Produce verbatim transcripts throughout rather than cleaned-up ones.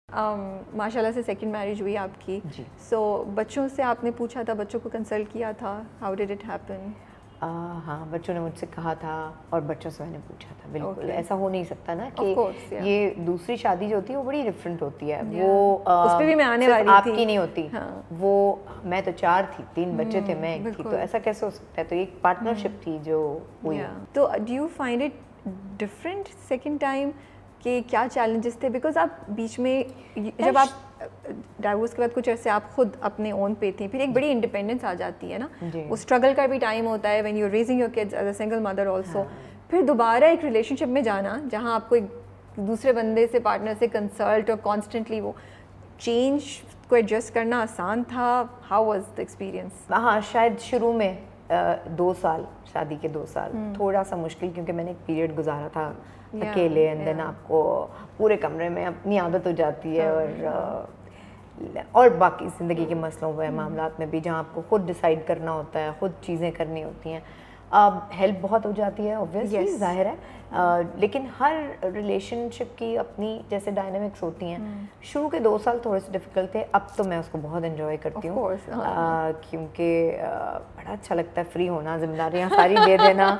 ماشاء اللہ سے second marriage ہوئی آپ کی, سو بچوں سے آپ نے پوچھا تھا, بچوں کو کنسلٹ کیا تھا, ہاؤ ڈڈ اٹ ہیپن؟ ہاں بچوں نے مجھ سے کہا تھا اور بچوں سے میں نے پوچھا تھا. بالکل ایسا ہو نہیں سکتا نا کہ یہ دوسری شادی جو ہوتی ہے وہ بڑی ڈفرینٹ ہوتی ہے, وہ اس پہ بھی میں آنے والی آپ کی نہیں ہوتی, وہ میں تو چار تھی, تین بچے تھے, میں ایک تھی, تو ایسا کیسے ہو سکتا ہے؟ تو ایک پارٹنرشپ تھی جو ہوئی. تو do you find it different second time کہ کیا چیلنجز تھے؟ بیکاز آپ بیچ میں جب آپ ڈائیورس کے بعد کچھ عرصے آپ خود اپنے اون پہ تھیں, پھر ایک بڑی انڈیپینڈنس آ جاتی ہے نا, وہ اسٹرگل کا بھی ٹائم ہوتا ہے when you raising your kids as a single mother also. پھر دوبارہ ایک ریلیشن شپ میں جانا جہاں آپ کو ایک دوسرے بندے سے, پارٹنر سے کنسلٹ اور کانسٹنٹلی وہ چینج کو ایڈجسٹ کرنا آسان تھا؟ How was the experience? ہاں شاید شروع میں دو سال, شادی کے دو سال تھوڑا سا مشکل, کیونکہ میں نے ایک پیریڈ گزارا تھا اکیلے, اینڈ دین آپ کو پورے کمرے میں اپنی عادت ہو جاتی ہے, اور اور باقی زندگی کے مسئلوں میں, معاملات میں بھی, جہاں آپ کو خود ڈیسائیڈ کرنا ہوتا ہے, خود چیزیں کرنی ہوتی ہیں, ہیلپ بہت ہو جاتی ہے اوبویسلی, ظاہر ہے, لیکن ہر ریلیشن شپ کی اپنی جیسے ڈائنامکس ہوتی ہیں. شروع کے دو سال تھوڑے سے ڈیفیکلٹ تھے, اب تو میں اس کو بہت انجوائے کرتی ہوں, کیونکہ بڑا اچھا لگتا ہے فری ہونا, ذمہ داریاں ساری دے دینا.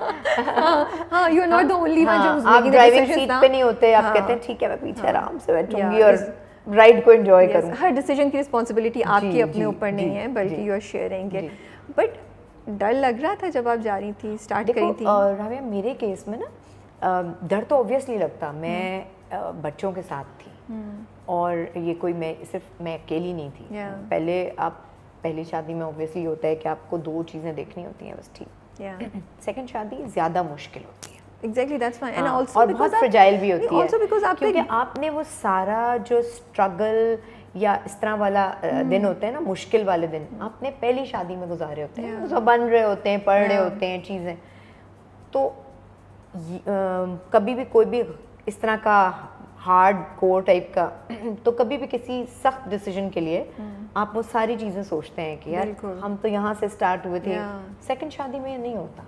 آپ ڈرائیونگ سیٹ پہ نہیں ہوتے, آپ کہتے ہیں ٹھیک ہے میں پیچھے آرام سے بیٹھوں گی اور رائڈ کو انجوائے کروں. ہر ڈیسیجن کی رسپانسبلٹی آپ کی اپنے اوپر نہیں ہے, بلکہ you are sharing it. But ڈر لگ رہا تھا جب آپ جا رہی تھی, اسٹارٹ کری تھی؟ رابعہ میرے کیس میں نا ڈر تو اوبویسلی لگتا, میں بچوں کے ساتھ تھی, اور یہ کوئی میں صرف میں اکیلی نہیں تھی. پہلے آپ پہلی شادی میں اوبویسلی ہوتا ہے کہ آپ کو دو چیزیں دیکھنی ہوتی ہیں بس, ٹھیک. سیکنڈ شادی زیادہ مشکل ہوتی ہے. Exactly, that's fine. And also اور بہت فرجائل بھی ہوتی ہے, also because آپ کیونکہ آپ نے وہ سارا جو اسٹرگل یا اس طرح والا دن ہوتے ہیں نا, مشکل والے دن, آپ نے پہلی شادی میں گزارے ہوتے ہیں, اس بن رہے ہوتے ہیں, پڑھ رہے ہوتے ہیں چیزیں. تو کبھی بھی کوئی بھی اس طرح کا ہارڈ کور ٹائپ کا, تو کبھی بھی کسی سخت ڈیسیجن کے لیے آپ وہ ساری چیزیں سوچتے ہیں کہ یار ہم تو یہاں سے اسٹارٹ ہوئے تھے. سیکنڈ شادی میں یہ نہیں ہوتا,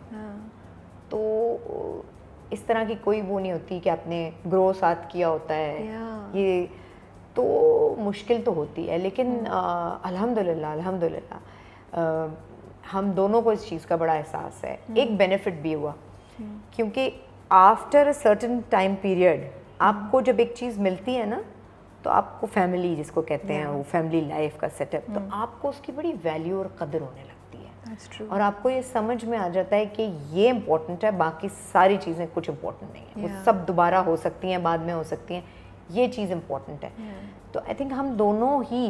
تو اس طرح کی کوئی وہ نہیں ہوتی کہ آپ نے گرو ساتھ کیا ہوتا ہے, یہ تو مشکل تو ہوتی ہے. لیکن الحمد للہ الحمد للہ ہم دونوں کو اس چیز کا بڑا احساس ہے. ایک بینیفٹ بھی ہوا, کیونکہ after a certain time period آپ کو جب ایک چیز ملتی ہے نا, تو آپ کو فیملی جس کو کہتے ہیں, وہ فیملی لائف کا سیٹ اپ, تو آپ کو اس کی بڑی ویلیو اور قدر ہونے لگتی ہے, اور آپ کو یہ سمجھ میں آ جاتا ہے کہ یہ امپورٹنٹ ہے, باقی ساری چیزیں کچھ امپورٹنٹ نہیں ہیں, وہ سب دوبارہ ہو سکتی ہیں, بعد میں ہو سکتی ہیں, یہ چیز امپورٹنٹ ہے. تو آئی تھنک ہم دونوں ہی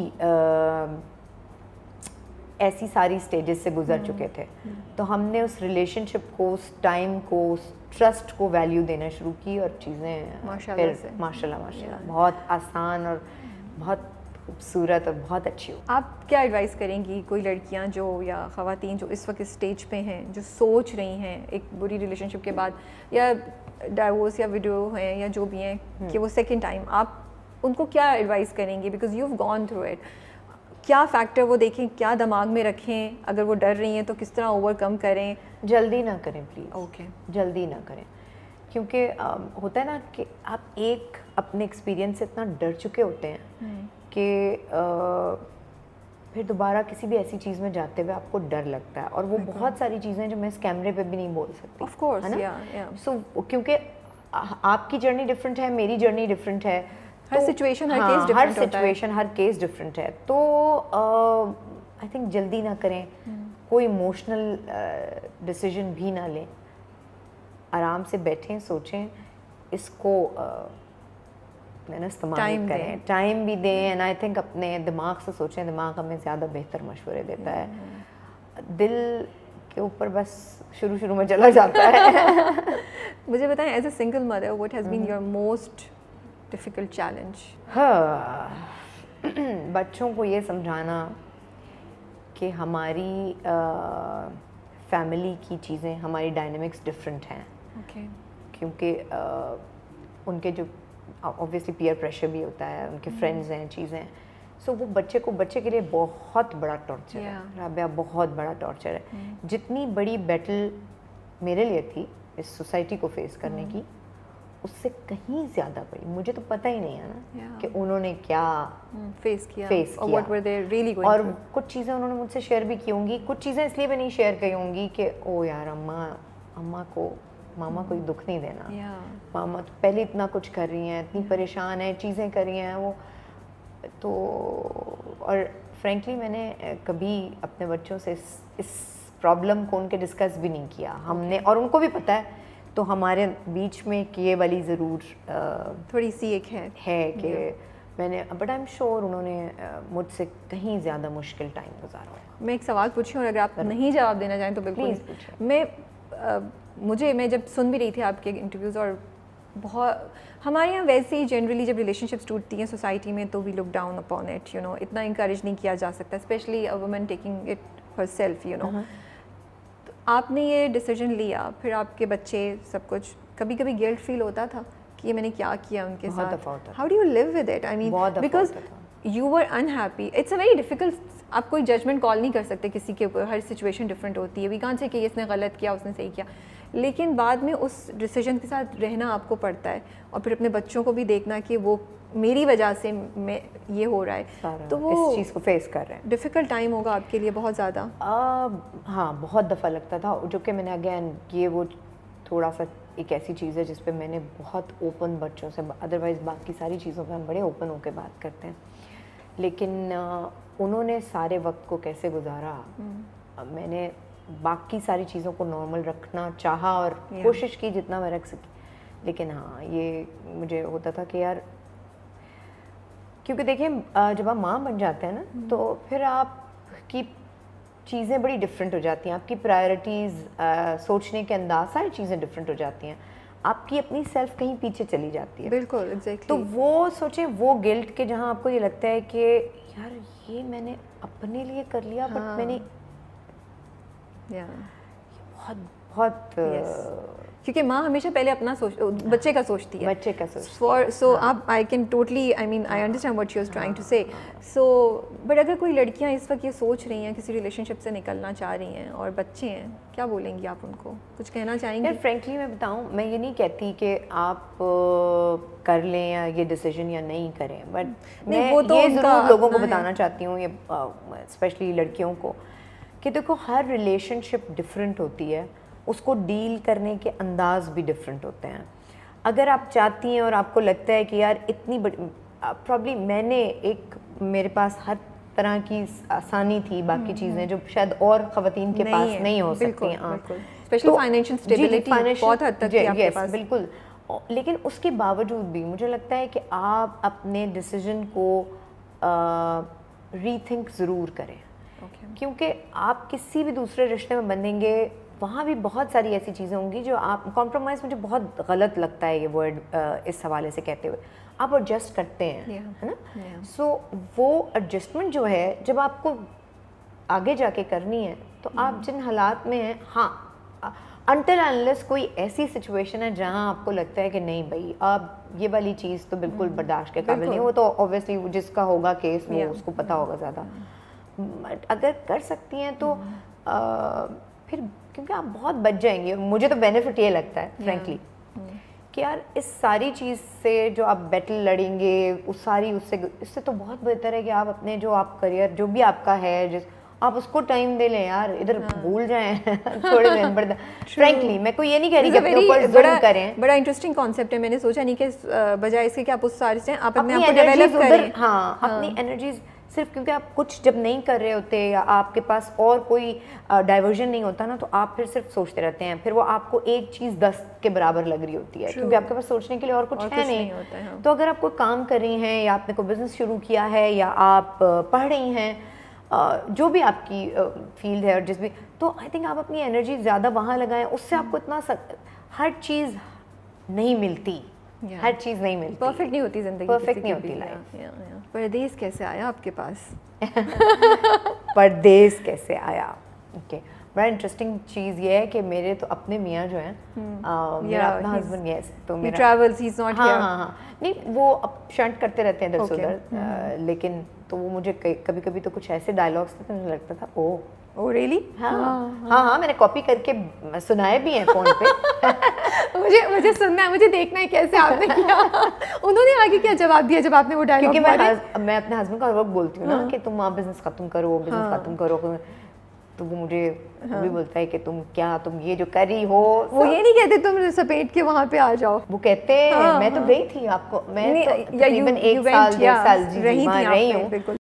ایسی ساری اسٹیجز سے گزر چکے تھے, تو ہم نے اس ریلیشن شپ کو, اس ٹائم کو, اس ٹرسٹ کو ویلیو دینا شروع کی, اور چیزیں ماشاء اللہ ماشاء اللہ بہت آسان اور بہت خوبصورت اور بہت اچھی ہو. آپ کیا ایڈوائز کریں گی کوئی لڑکیاں جو, یا خواتین جو اس وقت اسٹیج پہ ہیں, جو سوچ رہی ہیں ایک بری ریلیشن شپ کے بعد, یا ڈائیورس یا ویڈیو ہیں یا جو بھی ہیں, کہ وہ سیکنڈ ٹائم, آپ ان کو کیا ایڈوائز کریں گے؟ Because you have gone through it. کیا فیکٹر وہ دیکھیں, کیا دماغ میں رکھیں, اگر وہ ڈر رہی ہیں تو کس طرح اوور کم کریں؟ جلدی نہ کریں پلیز. اوکے, جلدی نہ کریں, کیونکہ ہوتا ہے نا کہ آپ ایک اپنے ایکسپیرئنس سے اتنا ڈر چکے ہوتے ہیں کہ پھر دوبارہ کسی بھی ایسی چیز میں جاتے ہوئے آپ کو ڈر لگتا ہے. اور وہ بہت ساری چیزیں جو میں اس کیمرے پہ بھی نہیں بول سکتی, آف کورس, ہے نا. سو کیونکہ آپ کی جرنی ڈفرینٹ ہے, میری جرنی ڈفرینٹ ہے, ہر سچویشن ہر کیس ہر سچویشن ہر کیس ڈفرینٹ ہے. تو آئی تھنک جلدی نہ کریں, کوئی ایموشنل ڈیسیژن بھی نہ لیں, آرام سے بیٹھیں, سوچیں, اس کو استعمال کریں, ٹائم بھی دیں. اینڈ آئی تھنک اپنے دماغ سے سوچیں, دماغ ہمیں زیادہ بہتر مشورے دیتا ہے, دل کے اوپر بس شروع شروع میں چلا جاتا ہے. مجھے بتائیں, as a single mother, what has been your most difficult challenge? ہاں, بچوں کو یہ سمجھانا کہ ہماری فیملی کی چیزیں, ہماری ڈائنامکس ڈفرینٹ ہیں. اوکے, کیونکہ ان کے جو اوبویسلی پیئر پریشر بھی ہوتا ہے, ان کے فرینڈز ہیں, چیزیں, سو وہ بچے کو, بچے کے لیے بہت بڑا ٹارچر ہے رابعہ, بہت بڑا ٹارچر ہے. جتنی بڑی بیٹل میرے لیے تھی اس سوسائٹی کو فیس کرنے کی, اس سے کہیں زیادہ بڑی مجھے تو پتہ ہی نہیں ہے نا کہ انہوں نے کیا فیس کیا فیس کیا. اور کچھ چیزیں انہوں نے مجھ سے شیئر بھی کی ہوں گی, کچھ چیزیں اس لیے بھی نہیں شیئر کی ہوں گی کہ او یار اماں اماں کو ماما کو دکھ نہیں دینا, ماما تو پہلے اتنا کچھ کر رہی ہیں, اتنی پریشان ہیں, چیزیں کر رہی ہیں وہ تو. اور فرینکلی میں نے کبھی اپنے بچوں سے اس اس پرابلم کو ان کے ڈسکس بھی نہیں کیا ہم نے, اور ان کو بھی پتہ ہے. تو ہمارے بیچ میں یہ والی ضرور تھوڑی سی ایک ہے ہے کہ میں نے, بٹ آئی ایم شیور انہوں نے مجھ سے کہیں زیادہ مشکل ٹائم گزارا ہوگا. میں ایک سوال پوچھوں اور اگر آپ نہیں جواب دینا چاہیں تو بالکل. میں مجھے میں جب سن بھی رہی تھی آپ کے انٹرویوز, اور بہت ہمارے یہاں ویسے ہی جنرلی جب ریلیشن شپس ٹوٹتی ہیں سوسائٹی میں تو we look down upon it, you know, اتنا انکریج نہیں کیا جا سکتا, especially a woman taking it herself, you know. آپ نے یہ ڈیسیجن لیا, پھر آپ کے بچے سب کچھ, کبھی کبھی گلٹ فیل ہوتا تھا کہ یہ میں نے کیا کیا ان کے ساتھ؟ How do you live with it? I mean because you were unhappy, it's a very difficult, آپ کوئی ججمنٹ کال نہیں کر سکتے کسی کے اوپر, ہر سچویشن ڈفرینٹ ہوتی ہے. وی کانٹ سے کہ اس نے غلط کیا اس نے صحیح کیا, لیکن بعد میں اس ڈیسیجن کے ساتھ رہنا آپ کو پڑتا ہے, اور پھر اپنے بچوں کو بھی دیکھنا کہ وہ میری وجہ سے میں یہ ہو رہا ہے, تو وہ اس چیز کو فیس کر رہے ہیں. ڈیفیکلٹ ٹائم ہوگا آپ کے لیے بہت زیادہ. ہاں بہت دفعہ لگتا تھا, جو کہ میں نے اگین یہ وہ تھوڑا سا ایک ایسی چیز ہے جس پہ میں نے بہت اوپن بچوں سے, ادروائز باقی ساری چیزوں پہ ہم بڑے اوپن ہو کے بات کرتے ہیں, لیکن انہوں نے سارے وقت کو کیسے گزارا, میں نے باقی ساری چیزوں کو نارمل رکھنا چاہا اور کوشش کی جتنا میں رکھ سکی, لیکن ہاں یہ مجھے ہوتا تھا کہ یار, کیونکہ دیکھیں جب آپ ماں بن جاتے ہیں نا تو پھر آپ کی چیزیں بڑی ڈفرینٹ ہو جاتی ہیں, آپ کی پرائرٹیز, سوچنے کے انداز, ساری چیزیں ڈفرینٹ ہو جاتی ہیں, آپ کی اپنی سیلف کہیں پیچھے چلی جاتی ہے. بالکل ایگزیکٹلی. تو وہ سوچیں وہ گلٹ کے جہاں آپ کو یہ لگتا ہے کہ یار یہ میں نے اپنے لیے کر لیا, بٹ میں نے بہت بہت کیونکہ ماں ہمیشہ پہلے اپنا سوچ بچے کا سوچتی ہے, بچے کا سوچ فار سو آپ I can totally I mean I understand what you are trying to say. So but اگر کوئی لڑکیاں اس وقت یہ سوچ رہی ہیں, کسی ریلیشن شپ سے نکلنا چاہ رہی ہیں اور بچے ہیں, کیا بولیں گی آپ ان کو, کچھ کہنا چاہیں گے؟ فرینکلی میں بتاؤں, میں یہ نہیں کہتی کہ آپ کر لیں یا یہ ڈیسیجن یا نہیں کریں, بٹ میں یہ ضرور لوگوں کو بتانا چاہتی ہوں, یہ اسپیشلی لڑکیوں کو, کہ دیکھو ہر ریلیشن شپ ڈفرینٹ ہوتی ہے, اس کو ڈیل کرنے کے انداز بھی ڈفرینٹ ہوتے ہیں. اگر آپ چاہتی ہیں اور آپ کو لگتا ہے کہ یار اتنی بڑی, پرابلی میں نے ایک, میرے پاس ہر طرح کی آسانی تھی, باقی چیزیں جو شاید اور خواتین کے پاس نہیں ہو سکتی, اسپیشلی فائنینشیل اسٹیبلٹی بہت حد تک ہے آپ کے پاس. بالکل, لیکن اس کے باوجود بھی مجھے لگتا ہے کہ آپ اپنے ڈیسیجن کو ری تھنک ضرور کریں, کیونکہ آپ کسی بھی دوسرے رشتے میں بندھیں گے, وہاں بھی بہت ساری ایسی چیزیں ہوں گی جو آپ, کمپرومائز مجھے بہت غلط لگتا ہے یہ ورڈ اس حوالے سے کہتے ہوئے, آپ ایڈجسٹ کرتے ہیں, ہے نا. سو وہ ایڈجسٹمنٹ جو ہے جب آپ کو آگے جا کے کرنی ہے, تو آپ جن حالات میں ہیں, ہاں انٹل انلیس کوئی ایسی سچویشن ہے جہاں آپ کو لگتا ہے کہ نہیں بھائی اب یہ والی چیز تو بالکل برداشت کے قابل نہیں, وہ تو اوبیسلی جس کا ہوگا کیس وہ اس کو پتہ ہوگا زیادہ. اگر کر سکتی ہیں تو پھر, کیونکہ آپ بہت بچ جائیں گے. مجھے تو بینیفٹ یہ لگتا ہے فرینکلی کہ یار اس ساری چیز سے جو آپ بیٹل لڑیں گے, اس ساری اس سے اس سے تو بہت بہتر ہے کہ آپ اپنے جو آپ کریئر جو بھی آپ کا ہے, جس آپ اس کو ٹائم دے لیں یار, ادھر بھول جائیں تھوڑے دن. بڑا فرینکلی میں کوئی یہ نہیں کہہ رہی کہ اپنے اوپر ظلم کریں. بڑا انٹرسٹنگ کانسیپٹ ہے, میں نے سوچا نہیں کہ بجائے اس کے کہ آپ اس سارے سے آپ اپنے آپ کو ڈیولپ کریں. ہاں, اپنی انرجیز صرف کیونکہ آپ کچھ جب نہیں کر رہے ہوتے یا آپ کے پاس اور کوئی ڈائیورژن نہیں ہوتا نا, تو آپ پھر صرف سوچتے رہتے ہیں, پھر وہ آپ کو ایک چیز دس کے برابر لگ رہی ہوتی ہے, کیونکہ آپ کے پاس سوچنے کے لیے اور کچھ ہے نہیں. تو اگر آپ کوئی کام کر رہی ہیں, یا آپ نے کوئی بزنس شروع کیا ہے, یا آپ پڑھ رہی ہیں, جو بھی آپ کی فیلڈ ہے اور جس بھی, تو آئی تھنک آپ اپنی انرجی زیادہ وہاں لگائیں. اس سے آپ کو اتنا ہر چیز نہیں ملتی, ہر چیز نہیں ملتی, پرفیکٹ نہیں ہوتی زندگی, پرفیکٹ نہیں ہوتی لائف. پردیس کیسے آیا آپ کے پاس؟ پردیس کیسے آیا, اوکے, بڑا انٹرسٹنگ چیز یہ ہے کہ میرے تو اپنے میاں جو ہیں, میرا اپنا ہسبینڈ, یس, تو میرا travels, he is not here. ہاں ہاں ہاں نہیں, وہ اب شنٹ کرتے رہتے ہیں ادھر سے ادھر, لیکن تو وہ مجھے کبھی کبھی تو کچھ ایسے ڈائلاگس تھے تو مجھے لگتا تھا او او ریئلی, ہاں ہاں ہاں, میں نے کاپی کر کے سنائے بھی ہیں فون پہ. مجھے مجھے سننا ہے, مجھے دیکھنا ہے کیسے آپ نے کیا. انہوں نے آگے کیا جواب دیا جب آپ نے وہ ڈائلاگ؟ کیونکہ میں میں اپنے ہسبینڈ کو ہر وقت بولتی ہوں نا کہ تم آپ بزنس ختم کرو, بزنس ختم کرو, تو وہ مجھے وہ بھی بولتا ہے کہ تم کیا تم یہ جو کر رہی ہو. وہ یہ نہیں کہتے تم سپیٹ کے وہاں پہ آ جاؤ, وہ کہتے ہیں میں تو گئی تھی, آپ کو میں تقریباً ایک سال ڈیڑھ سال جی وہاں رہی ہوں,